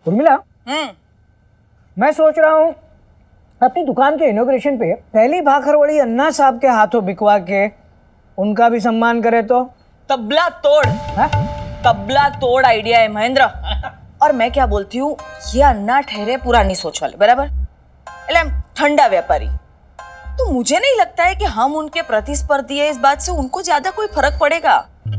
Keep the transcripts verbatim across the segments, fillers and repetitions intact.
उर्मिला, हम्म मैं सोच रहा हूँ अपनी दुकान के इनॉग्रेशन पे पहली भाखरवड़ी अन्ना साहब के हाथों बिकवा के उनका भी सम्मान करे तो। तबला तोड़ है? तबला तोड़ आइडिया है महेंद्र। और मैं क्या बोलती हूँ, ये अन्ना ठहरे पुरानी सोच वाले, बराबर, ठंडा व्यापारी। तो मुझे नहीं लगता है कि हम उनके प्रतिस्पर्धी है, इस बात से उनको ज्यादा कोई फर्क पड़ेगा।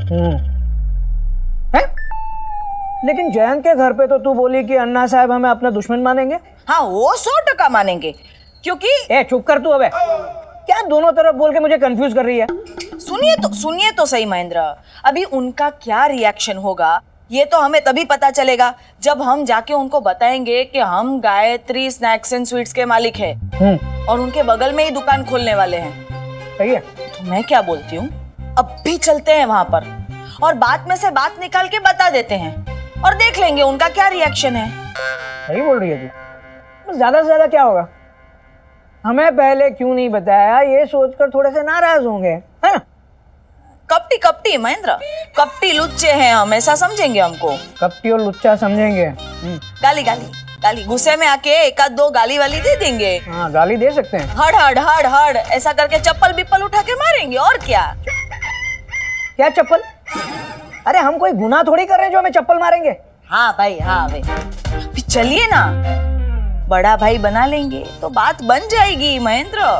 है? लेकिन जयंत के घर पे तो तू बोली कि अन्ना साहब हमें अपना दुश्मन मानेंगे। हाँ, वो सौ टका मानेंगे, क्योंकि ए चुप कर तू, अबे क्या दोनों तरफ बोल के मुझे कंफ्यूज कर रही है। सुनिए तो सुनिए तो सही महेंद्र, अभी उनका क्या रिएक्शन होगा ये तो हमें तभी पता चलेगा जब हम जाके उनको बताएंगे कि हम गायत्री स्नैक्स एंड स्वीट्स के मालिक हैं और उनके बगल में ही दुकान खोलने वाले हैं। सही है। तो मैं क्या बोलती हूँ, अब भी चलते हैं वहां पर और बात में से बात निकाल के बता देते हैं और देख लेंगे उनका क्या रिएक्शन है। सही बोल रही है तू। ज्यादा से ज्यादा क्या होगा, हमें पहले क्यों नहीं बताया ये सोचकर थोड़े से नाराज होंगे, है ना? कपटी कपटी महेंद्र, कपटी लुच्चे हैं हम, ऐसा समझेंगे हमको। कपटी और लुच्चा समझेंगे। गाली गाली गाली गुस्से में आके एक आध दो गाली वाली दे देंगे। हाँ, गाली दे सकते हैं। हड़ हड़ हड़ हड़ ऐसा करके चप्पल बिप्पल उठा के मारेंगे, और क्या। क्या चप्पल? अरे हम कोई गुनाह थोड़ी कर रहे हैं जो हमें चप्पल मारेंगे। हाँ भाई, हाँ भाई, चलिए ना, बड़ा भाई बना लेंगे तो बात बन जाएगी महेंद्र।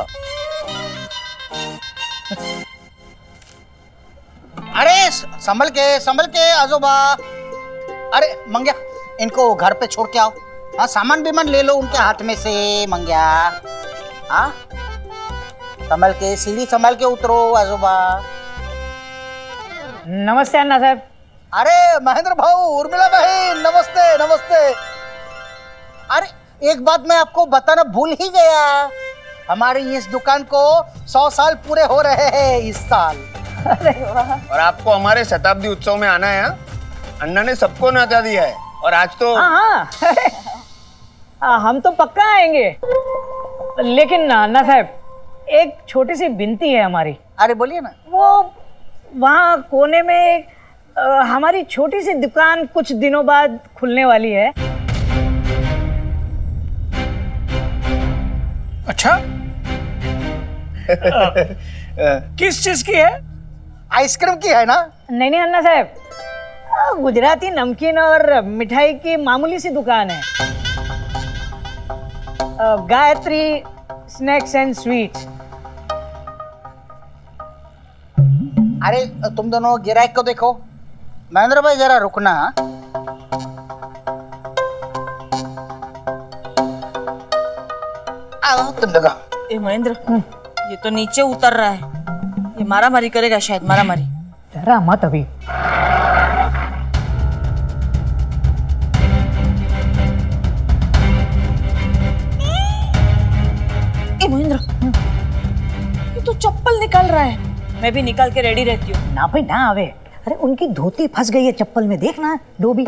अरे संभल के संभल के आजोबा। अरे मंग्या, इनको घर पे छोड़ के आओ। हाँ, सामान बीमान ले लो उनके हाथ में से मंग्या। हाँ, संभल के, सीढ़ी संभल के उतरो आजोबा। नमस्ते अन्ना साहब। अरे महेंद्र भाऊ, उर्मिला बहन, नमस्ते नमस्ते। अरे एक बात मैं आपको बताना भूल ही गया, हमारी इस दुकान को सौ साल पूरे हो रहे हैं इस साल। अरे वाह। और आपको हमारे शताब्दी उत्सव में आना है। अन्ना ने सबको न्योता दिया है और आज तो हाँ हाँ हम तो पक्का आएंगे, लेकिन अन्ना साहब एक छोटी सी विनती है हमारी। अरे बोलिए ना। वो वहाँ कोने में आ, हमारी छोटी सी दुकान कुछ दिनों बाद खुलने वाली है। अच्छा किस चीज की है? आइसक्रीम की है ना? नहीं नहीं अन्ना साहब, गुजराती नमकीन और मिठाई की मामूली सी दुकान है, गायत्री स्नैक्स एंड स्वीट्स। अरे तुम दोनों गिराक को देखो। महेंद्र भाई जरा रुकना। आओ तुम देखो। ए महेंद्र, ये तो नीचे उतर रहा है, ये मारा मारी करेगा शायद, मारा मारी। जरा मत अभी। ए महेंद्र, ये तो चप्पल निकाल रहा है। मैं भी निकाल के रेडी रहती हूँ। ना भाई ना आवे। अरे उनकी धोती फंस गई है चप्पल में, देखना डोबी।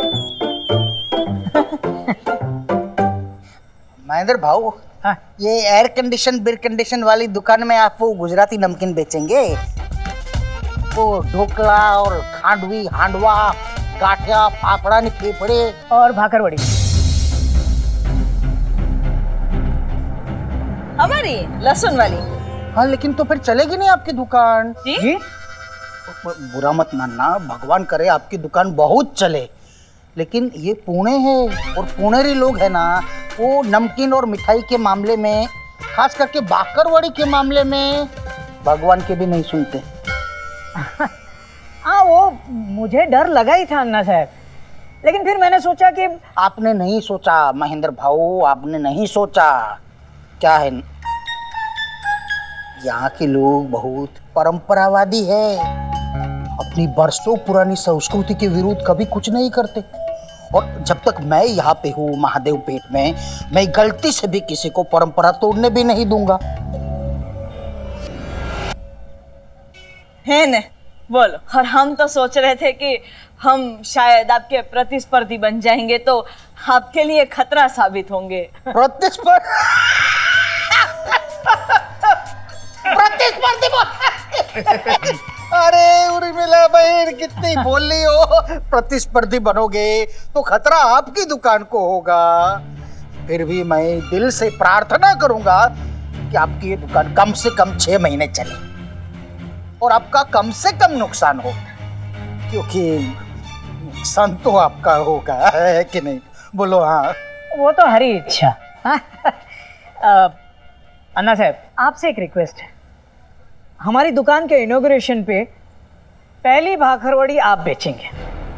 महेंद्र भाऊ, हाँ। ये एयर कंडीशन बिर कंडीशन वाली दुकान में आप वो गुजराती नमकीन बेचेंगे? वो ढोकला और खांडवी, हांडवा, गाठिया, फाफड़ा, फेफड़े और भाकरवड़ी। हमारी लहसुन वाली। हाँ, लेकिन तो फिर चलेगी नहीं आपकी दुकान। जी? जी? बुरा मत मानना, भगवान करे आपकी दुकान बहुत चले, लेकिन ये पुणे है और पुणेरी लोग है ना, वो नमकीन और मिठाई के मामले में, खास करके बाकरवड़ी के मामले में भगवान के भी नहीं सुनते। हाँ, वो मुझे डर लगा ही था अन्ना साहब, लेकिन फिर मैंने सोचा कि आपने नहीं सोचा महेंद्र भाऊ, आपने नहीं सोचा। क्या है, यहाँ के लोग बहुत परंपरावादी है, अपनी बरसों पुरानी संस्कृति के विरुद्ध कभी कुछ नहीं करते। और जब तक मैं यहाँ पे हूँ महादेव पेट में, मैं गलती से भी किसी को परंपरा तोड़ने भी नहीं दूंगा। है न? बोलो। और हम तो सोच रहे थे कि हम शायद आपके प्रतिस्पर्धी बन जाएंगे तो आपके लिए खतरा साबित होंगे। प्रतिस्पर्धी प्रतिस्पर्धी अरे उर्मिला बहन कितनी बोल रही हो, प्रतिस्पर्धी बनोगे तो खतरा आपकी दुकान को होगा। फिर भी मैं दिल से प्रार्थना करूंगा कि आपकी ये दुकान कम से कम छह महीने चले और आपका कम से कम नुकसान हो, क्योंकि नुकसान तो आपका होगा, है कि नहीं? बोलो हाँ। वो तो हरी इच्छा। अ, अन्ना साहब, आपसे एक रिक्वेस्ट है। हमारी दुकान के इनॉग्रेशन पे पहली भाखरवड़ी आप बेचेंगे।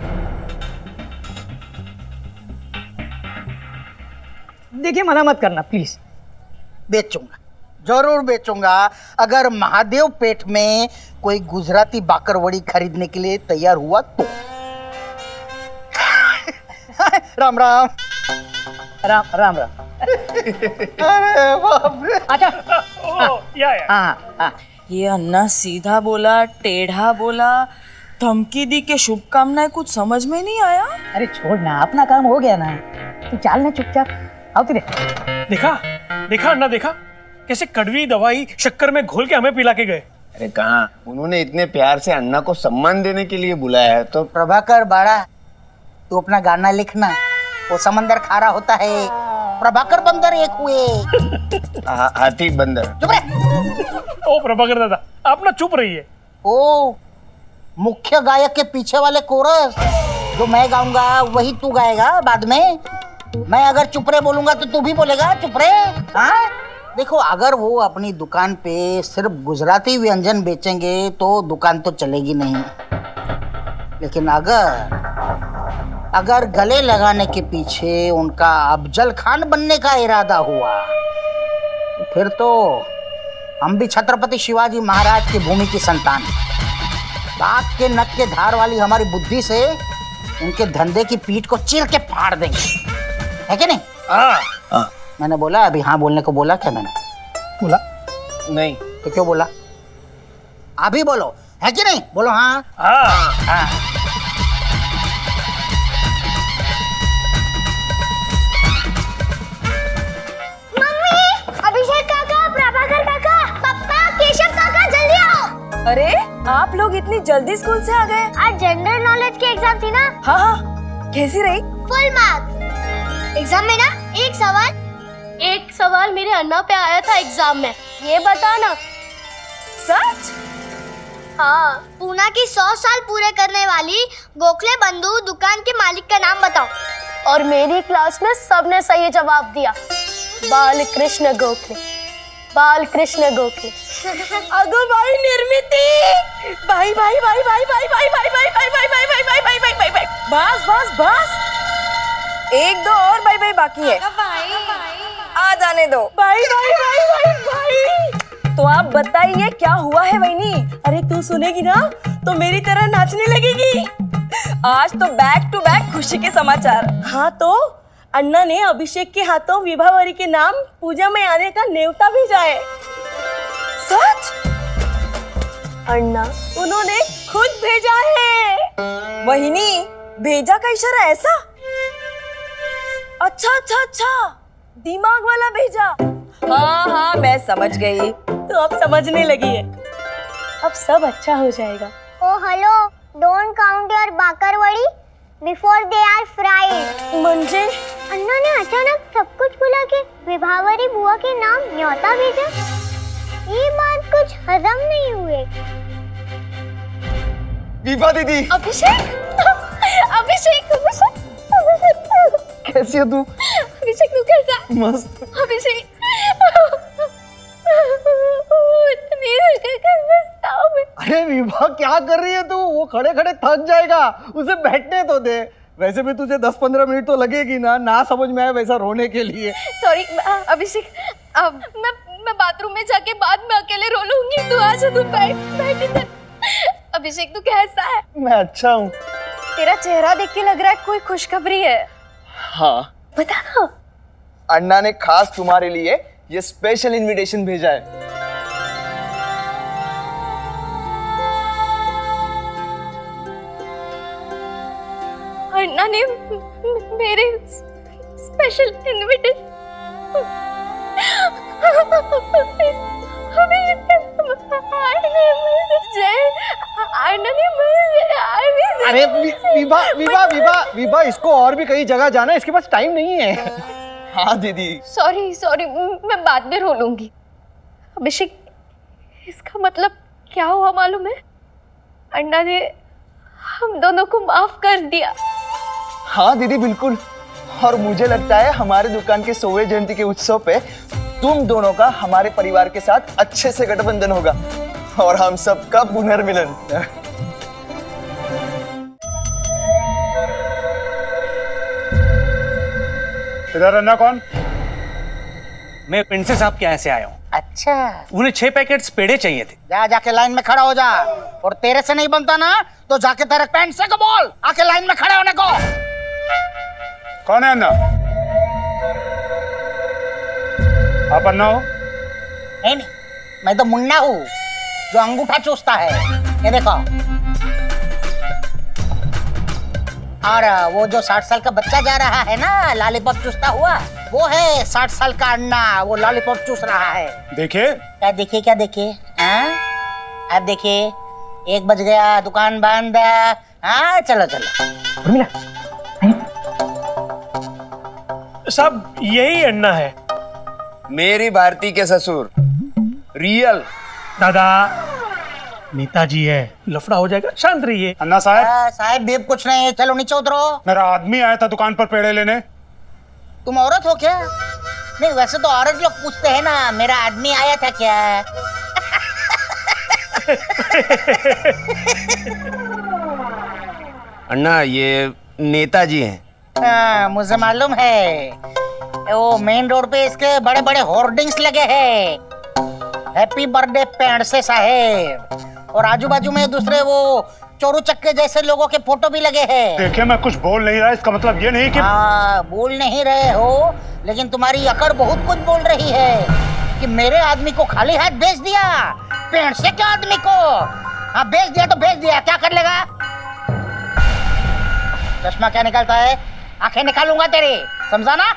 देखिए, मना मत करना प्लीज। बेचूंगा, जरूर बेचूंगा, अगर महादेव पेट में कोई गुजराती बाकरवड़ी खरीदने के लिए तैयार हुआ तो। राम राम। राम राम राम। अरे बाप रे। अच्छा, ओ, या, या। हाँ हाँ। ये अन्ना सीधा बोला, टेढ़ा बोला, धमकी दी के शुभकामनाएं, कुछ समझ में नहीं आया। अरे छोड़ ना, अपना काम हो गया ना, तू चाल ना चुपचाप। आओ तेरे। देखा देखा अन्ना, देखा कैसे कड़वी दवाई शक्कर में घोल के हमें पिला के गए। अरे कहाँ, उन्होंने इतने प्यार से अन्ना को सम्मान देने के लिए बुलाया है। तो प्रभाकर बाड़ा, तू अपना गाना लिखना। वो समंदर खारा होता है, प्रभाकर बंदर एक हुए। हा, हाथी बंदर। चुप रहे। ओ प्रभाकर दादा, आप ना चुप रहिए। ओ मुख्य गायक के पीछे वाले कोरस जो मैं गाऊंगा वही तू गाएगा बाद में। मैं अगर चुप रहे बोलूंगा तो तू भी बोलेगा चुप रहे। हाँ देखो, अगर वो अपनी दुकान पे सिर्फ गुजराती व्यंजन बेचेंगे तो दुकान तो चलेगी नहीं, लेकिन अगर अगर गले लगाने के पीछे उनका अफजल खान बनने का इरादा हुआ तो फिर तो हम भी छत्रपति शिवाजी महाराज की भूमि की संतान हैं। बाघ के नक के धार वाली हमारी बुद्धि से उनके धंधे की पीठ को चीर के फाड़ देंगे, है कि नहीं? हाँ हाँ। मैंने बोला अभी हाँ बोलने को बोला क्या मैंने? बोला नहीं तो क्यों बोला? अभी बोलो, है कि नहीं? बोलो हाँ। हाँ हाँ। अभिषेक काका, प्रभाकर काका, पप्पा, केशव काका, जल्दी आओ। अरे आप लोग इतनी जल्दी स्कूल से आ गए? आज जनरल नॉलेज की एग्जाम थी ना? हाँ हाँ। कैसी रही? Full marks. एग्जाम में ना एक सवाल एक सवाल मेरे अन्ना पे आया था एग्जाम में, ये बता ना। सच? हाँ, पूना की सौ साल पूरे करने वाली गोखले बंधु दुकान के मालिक का नाम बताओ। और मेरी क्लास में सबने सही जवाब दिया, बाल कृष्ण गोखले, बाल कृष्ण गोखले। अगो भाई निर्मिति, भाई भाई भाई भाई भाई भाई भाई भाई भाई भाई भाई भाई भाई भाई भाई भाई भाई बस बस बस, एक दो और भाई भाई बाकी है, आ जाने दो। भाई भाई भाई भाई भाई, तो आप बताइए क्या हुआ है वहीनी? अरे तू सुनेगी ना तो मेरी तरह नाचने लगेगी। आज तो बैक टू बैक खुशी के समाचार। हाँ तो अन्ना ने अभिषेक के हाथों विभावरी के नाम पूजा में आने का न्योता भेजा है। सच? अन्ना उन्होंने खुद भेजा है। वहीनी, भेजा का इशारा ऐसा? अच्छा अच्छा अच्छा, दिमाग वाला भेजा। हाँ हाँ मैं समझ गई। तो अब समझने लगी है, अब सब अच्छा हो जाएगा। Oh hello, don't count your bakarwadi before they are fried. मंजे अन्ना ने अचानक सब कुछ भुला के विभावरी बुआ के नाम न्योता भेजा। ये बात कुछ हजम नहीं हुए। विभा दीदी। अभिषेक अभिषेक अभिषेक अभिषेक कैसी हो तू? अभिषेक तू कैसा? मस्त। अभिषेक अरे विभा क्या कर रही है तू? वो खड़े खड़े थक जाएगा, उसे बैठने तो दे। वैसे भी तुझे दस पंद्रह मिनट तो लगेगी ना, ना समझ में आए वैसा रोने के लिए। सॉरी अभिषेक, अब मैं मैं बाथरूम में जाके बाद में अकेले रो लूंगी। तू आ जा, तू बैठ बैठ इधर। अभिषेक तू कैसा है? मैं अच्छा हूँ। तेरा चेहरा देख के लग रहा है कोई खुशखबरी है। हाँ, बता ना। अन्ना ने खास तुम्हारे लिए ये स्पेशल इनविटेशन भेजा है। अन्ना ने मेरे स्पेशल इनविटेशन अन्ना ने मुझे अरे वि- विभा विभा विभा विभा इसको और भी कई जगह जाना है, इसके पास टाइम नहीं है। हाँ दीदी। सॉरी सॉरी, मैं बाद में रो लूंगी। अभिषेक, इसका मतलब क्या हुआ मालूम है? अन्ना ने हम दोनों को माफ कर दिया। हाँ दीदी बिल्कुल। और मुझे लगता है हमारे दुकान के सौवें जयंती के उत्सव पे तुम दोनों का हमारे परिवार के साथ अच्छे से गठबंधन होगा और हम सबका पुनर्मिलन। इधर अन्ना कौन? मैं प्रिंसेस साहब के यहाँ से आया हूँ। अच्छा, उन्हें छह पैकेट्स पेड़े चाहिए थे। जा जाके लाइन में खड़ा हो जा, और तेरे से नहीं बनता ना तो जाके तेरे पैंट से को बोल आके लाइन में खड़े होने को। कौन है अन्ना? आप अन्ना हो? नहीं नहीं, मैं तो मुन्ना हूँ जो अंगूठा चूसता है। ये देखो, और वो जो साठ साल का बच्चा जा रहा है ना लॉलीपॉप चूसता हुआ, वो है साठ साल का अन्ना, वो लॉलीपॉप चूस रहा है। देखिए। क्या देखिए क्या देखिए? हाँ, अब देखिए, एक बज गया, दुकान बंद। हाँ चलो चलो। उर्मिला साहब, यही अन्ना है। मेरी भारती के ससुर रियल। दादा, नेताजी है, लफड़ा हो जाएगा, शांत रहिए। अन्ना साहब। आ, साहब बेब कुछ नहीं, चलो नीचे उतरो। मेरा आदमी आया था दुकान पर पेड़े लेने। तुम औरत हो क्या? नहीं, वैसे तो औरत लोग पूछते हैं ना, मेरा आदमी आया था क्या? अन्ना, ये नेताजी हैं। हाँ, मुझे मालूम है। वो मेन रोड पे इसके बड़े बड़े होर्डिंग्स लगे हैं, हैप्पी बर्थडे पेंडसे साहेब, और आजू बाजू में दूसरे वो चोरू चक्के जैसे लोगों के फोटो भी लगे हैं। देखिए, मैं कुछ बोल नहीं रहा, इसका मतलब ये नहीं कि हाँ, बोल नहीं रहे हो, लेकिन तुम्हारी अकड़ बहुत कुछ बोल रही है कि मेरे आदमी को खाली हाथ भेज दिया, पेंडसे के आदमी को। हाँ, भेज दिया तो भेज दिया, क्या कर लेगा? चश्मा क्या निकालता है? आंखें निकालूंगा तेरी, समझा ना?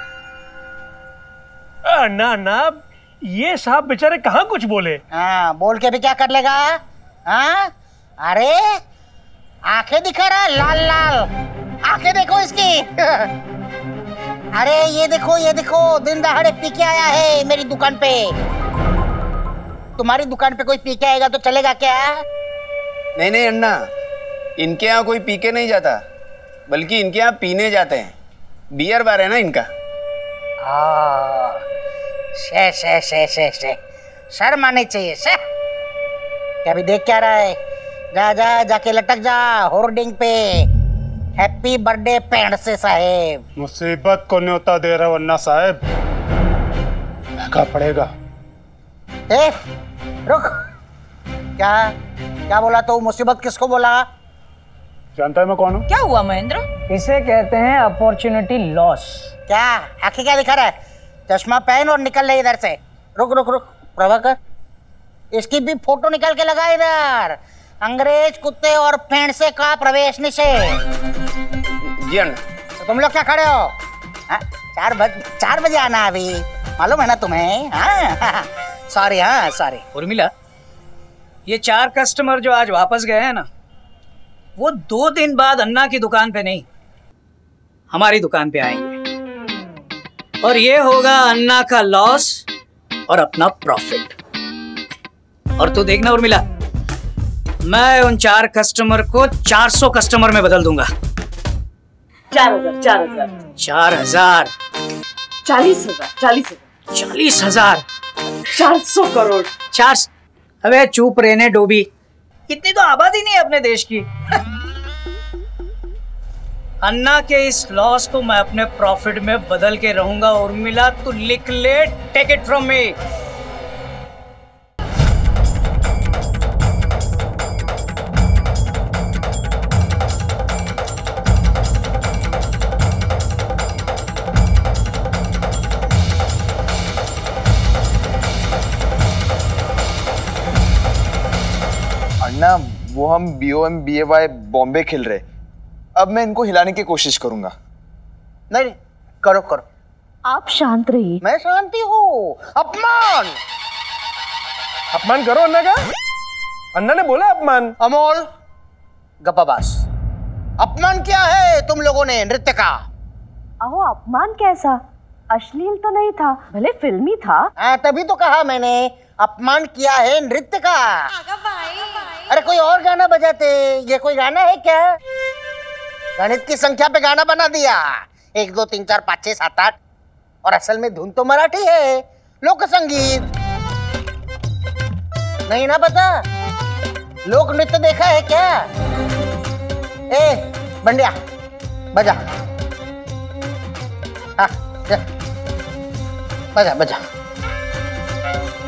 ना ना, ये साहब बेचारे कहाँ कुछ बोले। हाँ, बोल के भी क्या कर लेगा? हाँ, अरे आंखें दिखा रहा, लाल लाल आंखें देखो इसकी। अरे ये देखो ये देखो, दिन दहाड़े पी के आया है मेरी दुकान पे। तुम्हारी दुकान पे कोई पी के आएगा तो चलेगा क्या? नहीं नहीं अन्ना, इनके यहाँ कोई पी के नहीं जाता, बल्कि इनके यहाँ पीने जाते हैं। बियर बार है ना इनका। हाँ, शे शे शे शे शे शर्म आनी चाहिए। शे क्या भी देख क्या रहा है? जा जा जाके लटक जा होर्डिंग पे, हैप्पी बर्थडे पेंडसे साहेब। मुसीबत को न्योता दे रहे हो अन्ना साहब, महंगा पड़ेगा। ए, रुक। क्या क्या बोला तो? मुसीबत किसको बोला? जानता है मैं कौन हूँ? क्या हुआ महेंद्र? इसे कहते हैं अपॉर्चुनिटी लॉस। क्या आंखें क्या दिखा रहा है? चश्मा पहन और निकल ले इधर से। रुक रुक रुक प्रभाकर, इसकी भी फोटो निकाल के लगा इधर। अंग्रेज कुत्ते और पेंडसे का प्रवेश निषेध। जी अन्ना। तो तुम लोग क्या खड़े हो? हाँ, चार बज चार बजे आना अभी, मालूम है ना तुम्हें? हाँ सॉरी। हाँ सॉरी। उर्मिला, ये चार कस्टमर जो आज वापस गए हैं ना, वो दो दिन बाद अन्ना की दुकान पे नहीं, हमारी दुकान पे आएंगे, और ये होगा अन्ना का लॉस और अपना प्रॉफिट। और तू देखना उर्मिला, मैं उन चार कस्टमर को चार सौ कस्टमर में बदल दूंगा। चार हजार चार हजार चार हजार चालीस हजार चालीस हजार चालीस हजार चार सौ करोड़ चार। अबे चुप रहने डोबी, इतनी तो आबादी नहीं है अपने देश की। अन्ना के इस लॉस को मैं अपने प्रॉफिट में बदल के रहूंगा। उर्मिला तू लिख ले, take it from me. Anna, वो हम B O M B A Y Bombay खेल रहे, अब मैं इनको हिलाने की कोशिश करूंगा। नहीं करो करो, आप शांत रहिए। मैं शांति हूँ। अपमान अपमान करो अन्ना का। अन्ना ने बोला अपमान। अमोल गप्पाबाज, अपमान क्या है तुम लोगों ने नृत्य का? अहो अपमान कैसा, अश्लील तो नहीं था, भले फिल्मी था। हाँ तभी तो कहा मैंने, अपमान किया है नृत्य का। अरे कोई और गाना बजाते, ये कोई गाना है क्या? गणित की संख्या पे गाना बना दिया, एक दो तीन चार पाँच छह सात आठ, और असल में धुन तो मराठी है, लोक संगीत। नहीं ना पता? लोक नृत्य देखा है क्या? ए बंडिया बजा, हाँ जा, बजा बजा।